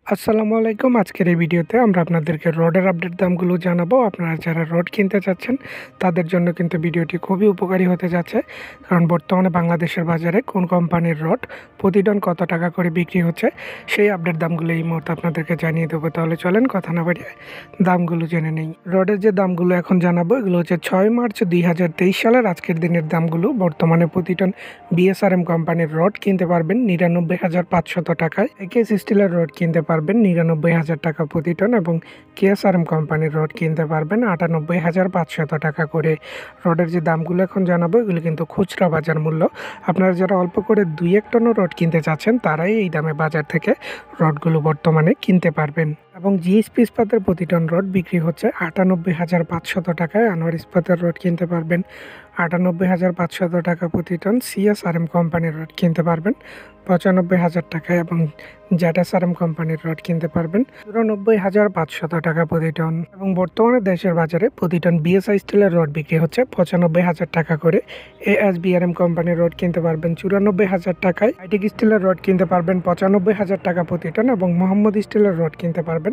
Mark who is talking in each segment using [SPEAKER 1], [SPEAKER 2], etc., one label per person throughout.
[SPEAKER 1] আসসালামু আলাইকুম। আজকের এই ভিডিওতে আমরা আপনাদেরকে রডের আপডেট দামগুলো জানাবো। আপনারা যারা রড কিনতে চাচ্ছেন তাদের জন্য কিন্তু ভিডিওটি খুবই উপকারী হতে যাচ্ছে, কারণ বর্তমানে বাংলাদেশের বাজারে কোন কোম্পানির রড প্রতি টন কত টাকা করে বিক্রি হচ্ছে সেই আপডেট দামগুলো এই মুহূর্তে আপনাদেরকে জানিয়ে দেবো। তাহলে চলেন কথা না বাড়িয়ে দামগুলো জেনে নেই। রডের যে দামগুলো এখন জানাবো এগুলো হচ্ছে 6 মার্চ 2023 সালের আজকের দিনের দামগুলো। বর্তমানে প্রতি টন বিএসআরএম কোম্পানির রড কিনতে পারবেন 99,500 টাকায়। একেএস স্টিলের রড কিনতে পারবেন 99,000 টাকা প্রতি টন এবং কেএসআরএম কোম্পানির রড কিনতে পারবেন 98,500 টাকা করে। রডের যে দামগুলো এখন জানাবো এগুলো কিন্তু খুচরা বাজার মূল্য। আপনারা যারা অল্প করে 2-1 টনও রড কিনতে চাচ্ছেন তারাই এই দামে বাজার থেকে রডগুলো বর্তমানে কিনতে পারবেন। এবং জিএসপি ইস্পাতের প্রতি টন রড বিক্রি হচ্ছে 98,500 টাকায়। আনোয়ার ইস্পাতের রড কিনতে পারবেন 98,500 টাকা প্রতি টন। সিএসআরএম কোম্পানির রড কিনতে পারবেন 95,000 টাকায় এবং জ্যাটাসআরএম কোম্পানির রড কিনতে পারবেন 94,500 টাকা প্রতি টন। এবং বর্তমানে দেশের বাজারে প্রতি টন বিএসআই স্টিলের রড বিক্রি হচ্ছে 95,000 টাকা করে। এএসবিআরএম কোম্পানির রড কিনতে পারবেন 94,000 টাকায়। আইটিক স্টিলের রড কিনতে পারবেন 95,000 টাকা প্রতি টন এবং মোহাম্মদ স্টিলের রড কিনতে পারবেন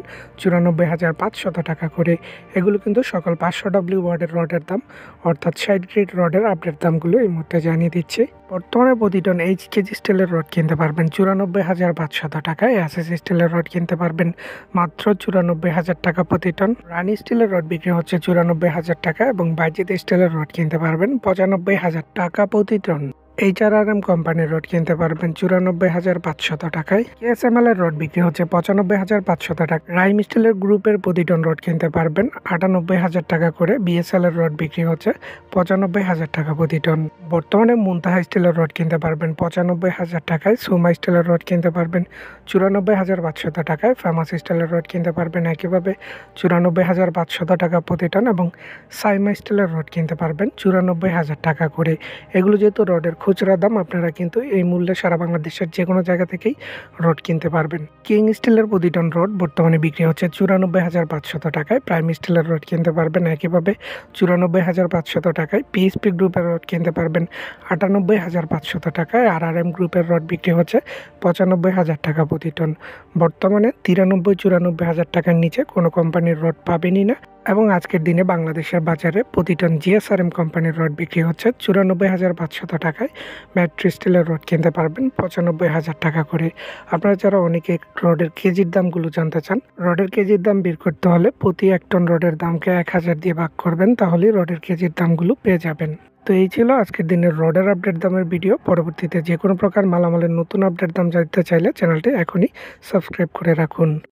[SPEAKER 1] 94,500 টাকা করে। এগুলো কিন্তু সকল 500 ওয়াটের রডের দাম, অর্থাৎ 60 গ্রেড রডের আপডেট দামগুলো এই মুহূর্তে জানিয়ে দিচ্ছি। বর্তমানে প্রতি টন এইচকেজি স্টিলের রড কিনতে পারবেন 94,500 টাকায়। এসএস স্টিলের রড কিনতে পারবেন মাত্র 94,000 টাকা প্রতি টন। রানি স্টিলের রড বিক্রি হচ্ছে 94,000 টাকা এবং বাইজিত স্টিলের রড কিনতে পারবেন 95,000 টাকা প্রতি টন। এইচআরআরএম কোম্পানির রড কিনতে পারবেন 94,500 টাকায়। কেএসএমএল এর রড বিক্রি হচ্ছে 95,500 টাকা। রাইম স্টিলের গ্রুপের প্রতি টন রড কিনতে পারবেন 98,000 টাকা করে। বিএসএল এর রড বিক্রি হচ্ছে 95,000 টাকা প্রতি টন। বর্তমানে মুনতাহা স্টিলের রড কিনতে পারবেন 95,000 টাকায়। সোমা স্টিলের রড কিনতে পারবেন 94,500 টাকায়। ফেমাস স্টিলের রড কিনতে পারবেন একইভাবে 94,500 টাকা প্রতি টন এবং সাইমা স্টিলের রড কিনতে পারবেন 94,000 টাকা করে। এগুলো যেহেতু রডের খুচরা দাম, আপনারা কিন্তু এই মূল্যে সারা বাংলাদেশের যে কোনো জায়গা থেকেই রড কিনতে পারবেন। কিং স্টিলের প্রতি টন রড বর্তমানে বিক্রি হচ্ছে 94,500 টাকায়। প্রাইম স্টিলের রড কিনতে পারবেন একইভাবে 94,500 টাকায়। পিএসপি গ্রুপের রড কিনতে পারবেন 98,500 টাকায়। আরআরএম গ্রুপের রড বিক্রি হচ্ছে 95,000 টাকা প্রতি টন। বর্তমানে 93-94,000 টাকার নিচে কোনো কোম্পানির রড পাবেনই না। এবং আজকের দিনে বাংলাদেশের বাজারে প্রতি টন জিএসআরএম কোম্পানির রড বিক্রি হচ্ছে 94,500 টাকায়। ম্যাট্রি স্টিলের রড কিনতে পারবেন 95,000 টাকা করে। আপনারা যারা অনেকে রডের কেজির দামগুলো জানতে চান, রডের কেজির দাম বের করতে হলে প্রতি 1 টন রডের দামকে 1000 দিয়ে ভাগ করবেন, তাহলেই রডের কেজির দামগুলো পেয়ে যাবেন। তো এই ছিল আজকের দিনের রডের আপডেট দামের ভিডিও। পরবর্তীতে যে কোনো প্রকার মালামালের নতুন আপডেট দাম জানতে চাইলে চ্যানেলটি এখনই সাবস্ক্রাইব করে রাখুন।